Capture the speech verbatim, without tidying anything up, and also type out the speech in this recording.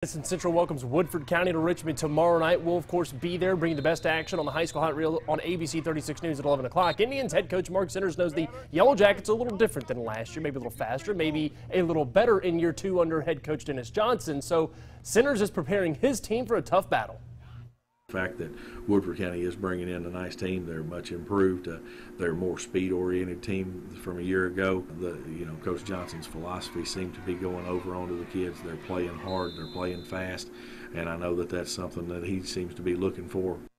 Madison Central welcomes Woodford County to Richmond tomorrow night. We'll, of course, be there, bringing the best action on the high school hot reel on A B C thirty-six News at eleven o'clock. Indians head coach Mark Centers knows the Yellow Jackets a little different than last year, maybe a little faster, maybe a little better in year two under head coach Dennis Johnson. So Centers is preparing his team for a tough battle. The fact that Woodford County is bringing in a nice team, they're much improved. Uh, they're a more speed-oriented team from a year ago. The, you know, Coach Johnson's philosophy seemed to be going over onto the kids. They're playing hard, they're playing fast, and I know that that's something that he seems to be looking for.